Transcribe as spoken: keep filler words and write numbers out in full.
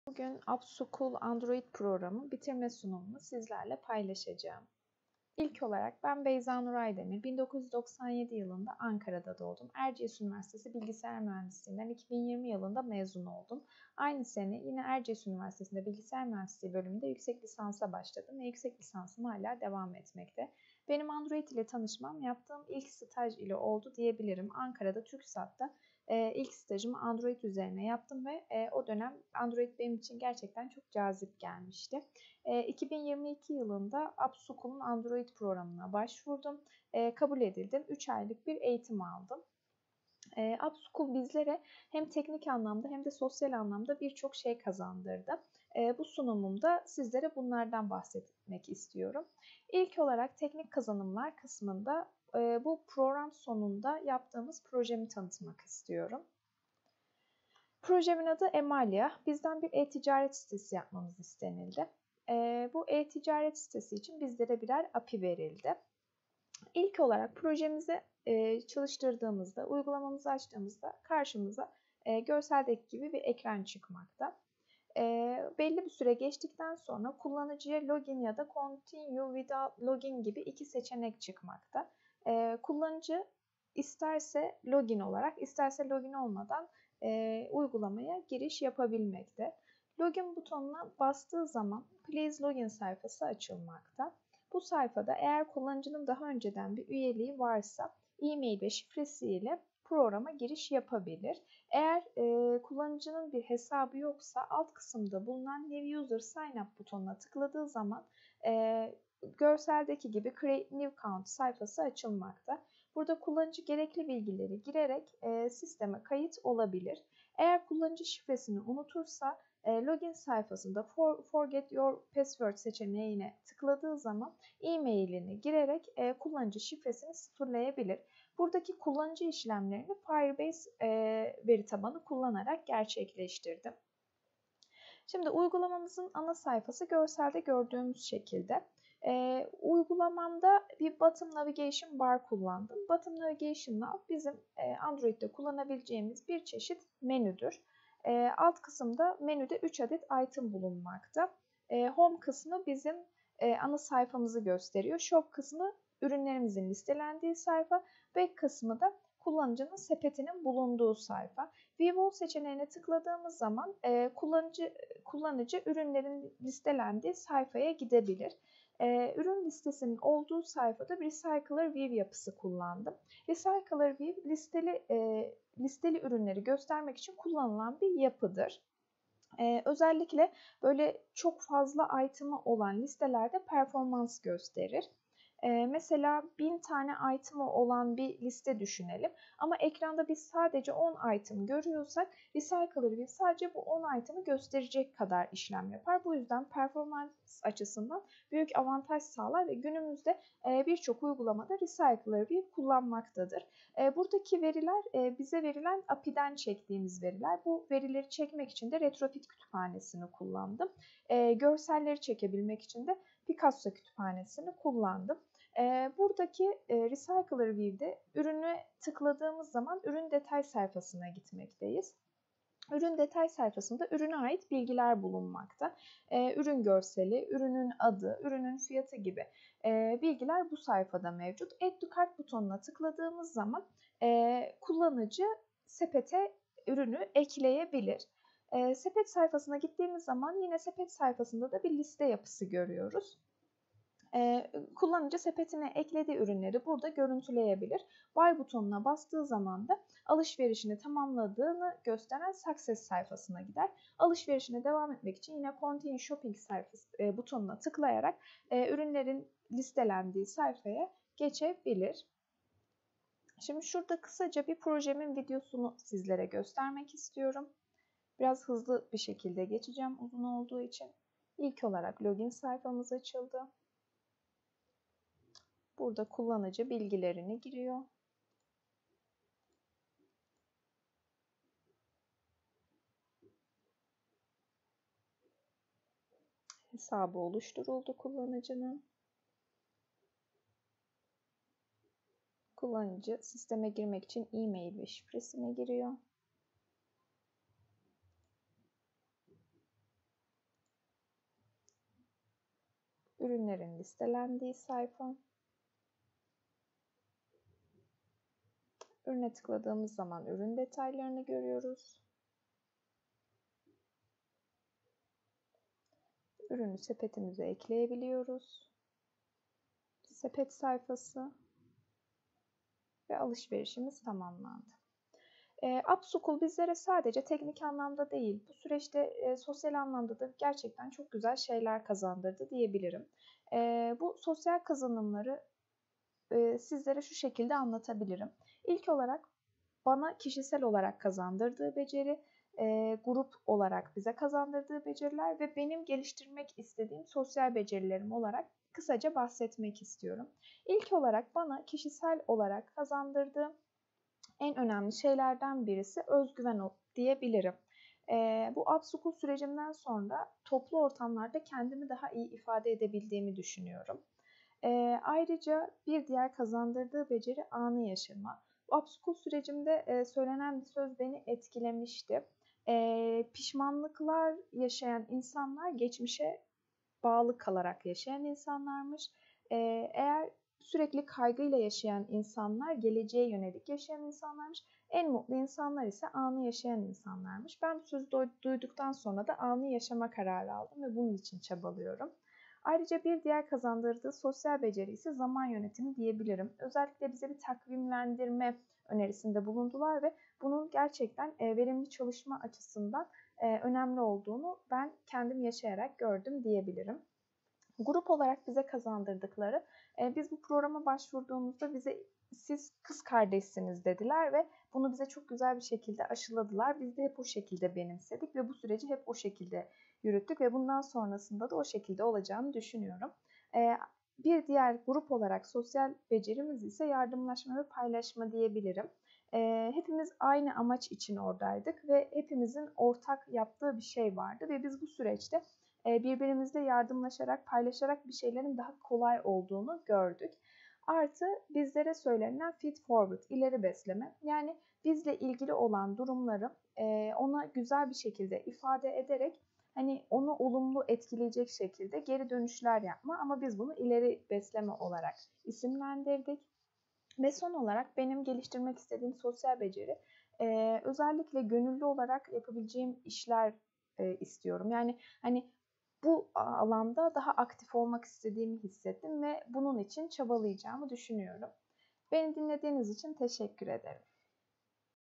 Bugün Upschool Android programı bitirme sunumunu sizlerle paylaşacağım. İlk olarak ben Beyza Nur Aydemir, bin dokuz yüz doksan yedi yılında Ankara'da doğdum. Erciyes Üniversitesi Bilgisayar Mühendisliğinden iki bin yirmi yılında mezun oldum. Aynı sene yine Erciyes Üniversitesi'nde Bilgisayar Mühendisliği bölümünde yüksek lisansa başladım ve yüksek lisansım hala devam etmekte. Benim Android ile tanışmam yaptığım ilk staj ile oldu diyebilirim. Ankara'da TürkSat'ta e, ilk stajımı Android üzerine yaptım ve e, o dönem Android benim için gerçekten çok cazip gelmişti. E, iki bin yirmi iki yılında Upschool'un Android programına başvurdum. E, kabul edildim. üç aylık bir eğitim aldım. E, Upschool bizlere hem teknik anlamda hem de sosyal anlamda birçok şey kazandırdı. E, bu sunumumda sizlere bunlardan bahsetmek istiyorum. İlk olarak teknik kazanımlar kısmında e, bu program sonunda yaptığımız projemi tanıtmak istiyorum. Projemin adı Emalia. Bizden bir e-ticaret sitesi yapmamız istenildi. E, bu e-ticaret sitesi için bizlere birer A P I verildi. İlk olarak projemizi e, çalıştırdığımızda, uygulamamızı açtığımızda karşımıza e, görseldeki gibi bir ekran çıkmakta. E, belli bir süre geçtikten sonra kullanıcıya login ya da continue without login gibi iki seçenek çıkmakta. E, kullanıcı isterse login olarak, isterse login olmadan e, uygulamaya giriş yapabilmekte. Login butonuna bastığı zaman Please Login sayfası açılmakta. Bu sayfada eğer kullanıcının daha önceden bir üyeliği varsa e-mail ve şifresiyle programa giriş yapabilir. Eğer e, kullanıcının bir hesabı yoksa alt kısımda bulunan New User Sign Up butonuna tıkladığı zaman e, görseldeki gibi Create New Account sayfası açılmakta. Burada kullanıcı gerekli bilgileri girerek e, sisteme kayıt olabilir. Eğer kullanıcı şifresini unutursa login sayfasında For, Forget Your Password seçeneğine tıkladığı zaman e-mailini girerek e, kullanıcı şifresini sıfırlayabilir. Buradaki kullanıcı işlemlerini Firebase e, veri tabanı kullanarak gerçekleştirdim. Şimdi uygulamamızın ana sayfası görselde gördüğümüz şekilde. E, uygulamamda bir Bottom Navigation Bar kullandım. Bottom Navigation Bar bizim e, Android'de kullanabileceğimiz bir çeşit menüdür. E, alt kısımda menüde üç adet item bulunmakta. E, home kısmı bizim e, ana sayfamızı gösteriyor. Shop kısmı ürünlerimizin listelendiği sayfa. Back kısmı da kullanıcının sepetinin bulunduğu sayfa. View All seçeneğine tıkladığımız zaman e, kullanıcı kullanıcı ürünlerin listelendiği sayfaya gidebilir. E, ürün listesinin olduğu sayfada bir Recycler View yapısı kullandım. Recycler View listeli e, listeli ürünleri göstermek için kullanılan bir yapıdır. Ee, özellikle böyle çok fazla item'ı olan listelerde performans gösterir. Ee, mesela bin tane item'ı olan bir liste düşünelim. Ama ekranda biz sadece on item görüyorsak Recycler View sadece bu on item'ı gösterecek kadar işlem yapar. Bu yüzden performans açısından büyük avantaj sağlar ve günümüzde e, birçok uygulamada Recycler View kullanmaktadır. E, buradaki veriler e, bize verilen A P I'den çektiğimiz veriler. Bu verileri çekmek için de Retrofit kütüphanesini kullandım. E, görselleri çekebilmek için de Picasso kütüphanesini kullandım. E, buradaki e, Recycler View'de ürünü tıkladığımız zaman ürün detay sayfasına gitmekteyiz. Ürün detay sayfasında ürüne ait bilgiler bulunmakta. E, ürün görseli, ürünün adı, ürünün fiyatı gibi e, bilgiler bu sayfada mevcut. Add to Cart butonuna tıkladığımız zaman e, kullanıcı sepete ürünü ekleyebilir. E, sepet sayfasına gittiğimiz zaman yine sepet sayfasında da bir liste yapısı görüyoruz. Ee, kullanıcı sepetine eklediği ürünleri burada görüntüleyebilir. Buy butonuna bastığı zaman da alışverişini tamamladığını gösteren Success sayfasına gider. Alışverişine devam etmek için yine Continue Shopping sayfası e, butonuna tıklayarak e, ürünlerin listelendiği sayfaya geçebilir. Şimdi şurada kısaca bir projemin videosunu sizlere göstermek istiyorum. Biraz hızlı bir şekilde geçeceğim uzun olduğu için. İlk olarak login sayfamız açıldı. Burada kullanıcı bilgilerini giriyor. Hesabı oluşturuldu kullanıcının. Kullanıcı sisteme girmek için e-mail ve şifresine giriyor. ürünlerin listelendiği sayfa. Ürüne tıkladığımız zaman ürün detaylarını görüyoruz. Ürünü sepetimize ekleyebiliyoruz. Sepet sayfası ve alışverişimiz tamamlandı. E, Upschool bizlere sadece teknik anlamda değil, bu süreçte e, sosyal anlamda da gerçekten çok güzel şeyler kazandırdı diyebilirim. E, bu sosyal kazanımları e, sizlere şu şekilde anlatabilirim. İlk olarak bana kişisel olarak kazandırdığı beceri, e, grup olarak bize kazandırdığı beceriler ve benim geliştirmek istediğim sosyal becerilerim olarak kısaca bahsetmek istiyorum. İlk olarak bana kişisel olarak kazandırdığı en önemli şeylerden birisi özgüven diyebilirim. E, bu Upschool sürecimden sonra toplu ortamlarda kendimi daha iyi ifade edebildiğimi düşünüyorum. E, ayrıca bir diğer kazandırdığı beceri anı yaşama. Bu Upschool sürecimde e, söylenen bir söz beni etkilemişti. E, pişmanlıklar yaşayan insanlar geçmişe bağlı kalarak yaşayan insanlarmış. E, eğer sürekli kaygıyla yaşayan insanlar geleceğe yönelik yaşayan insanlarmış. En mutlu insanlar ise anı yaşayan insanlarmış. Ben bu sözü duyduktan sonra da anı yaşama kararı aldım ve bunun için çabalıyorum. Ayrıca bir diğer kazandırdığı sosyal beceri ise zaman yönetimi diyebilirim. Özellikle bize bir takvimlendirme önerisinde bulundular ve bunun gerçekten verimli çalışma açısından önemli olduğunu ben kendim yaşayarak gördüm diyebilirim. Grup olarak bize kazandırdıkları, biz bu programa başvurduğumuzda bize siz kız kardeşsiniz dediler ve bunu bize çok güzel bir şekilde aşıladılar. Biz de hep o şekilde benimsedik ve bu süreci hep o şekilde yürüttük ve bundan sonrasında da o şekilde olacağını düşünüyorum. Bir diğer grup olarak sosyal becerimiz ise yardımlaşma ve paylaşma diyebilirim. Hepimiz aynı amaç için oradaydık ve hepimizin ortak yaptığı bir şey vardı ve biz bu süreçte birbirimizle yardımlaşarak, paylaşarak bir şeylerin daha kolay olduğunu gördük. Artı bizlere söylenen feed forward, ileri besleme. Yani bizle ilgili olan durumları ona güzel bir şekilde ifade ederek hani onu olumlu etkileyecek şekilde geri dönüşler yapma ama biz bunu ileri besleme olarak isimlendirdik. Ve son olarak benim geliştirmek istediğim sosyal beceri özellikle gönüllü olarak yapabileceğim işler istiyorum. Yani hani bu alanda daha aktif olmak istediğimi hissettim ve bunun için çabalayacağımı düşünüyorum. Beni dinlediğiniz için teşekkür ederim.